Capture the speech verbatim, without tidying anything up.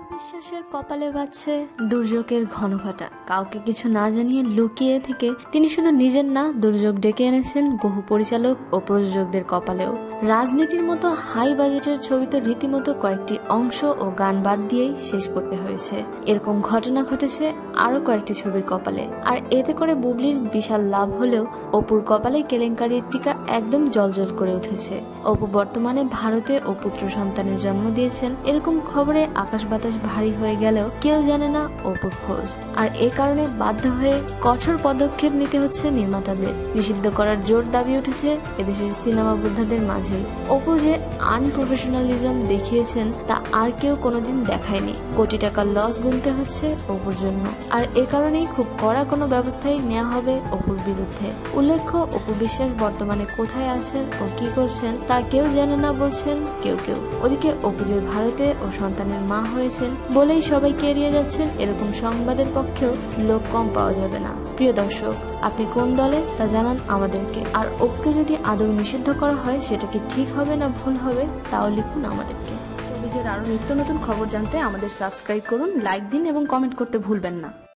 বিশ্বাসের কপালে বাজছে দুর্যোগের ঘনঘটা। কাউকে কিছু না জানিয়ে লুকিয়ে থেকে তিনি শুধু নিজের না, দুর্যোগ ডেকে এনেছেন বহু পরিচালক ও প্রযোজকদের কপালেও। রাজনীতির মতো হাই বাজেটের ছবি তো রীতিমতো কয়েকটি অংশ ও গান বাদ দিয়েই শেষ করতে হয়েছে। এরকম ঘটনা ঘটেছে আরো কয়েকটি ছবির কপালে। আর এতে করে বুবলির বিশাল লাভ হলেও অপুর কপালে কেলেঙ্কারির টিকা একদম জলজল করে উঠেছে। অপু বর্তমানে ভারতে ও পুত্র সন্তানের জন্ম দিয়েছেন, এরকম খবরে আকাশ বাতাস ভারী হয়ে গেলেও কেউ জানে না অপুর খোঁজ। আর এ কারণে বাধ্য হয়ে কঠোর পদক্ষেপ নিতে হচ্ছে নির্মাতাদের। নিষিদ্ধ করার জোর দাবি উঠেছে এদেশের সিনেমা বোদ্ধাদের মাঝে। অপু যে আনপ্রফেশনালিজম দেখিয়েছেন তা আর কেউ কোনোদিন দেখায়নি। কোটি টাকার লস গুনতে হচ্ছে অপুর জন্য। আর এ কারণেই খুব কড়া কোনো ব্যবস্থাই নেওয়া হবে অপুর বিরুদ্ধে। উল্লেখ্য, অপু বিশ্বাস বর্তমানে কোথায় আছেন ও কি করছেন তা কেউ জানে না বলছেন কেউ কেউ। ওদিকে অপু যে ভারতে ও সন্তানের মা হয়েছেন বলেই সবাইকে এড়িয়ে যাচ্ছেন, এরকম সংবাদের পক্ষেও লোক কম পাওয়া যাবে না। প্রিয় দর্শক, আপনি কোন দলে তা জানান আমাদেরকে। আর অপুকে যদি আদৌ নিষিদ্ধ করা হয় সেটা কি ঠিক হবে না ভুল হবে তাও লিখুন আমাদেরকে। শোবিজের আরো নিত্য নতুন খবর জানতে আমাদের সাবস্ক্রাইব করুন, লাইক দিন এবং কমেন্ট করতে ভুলবেন না।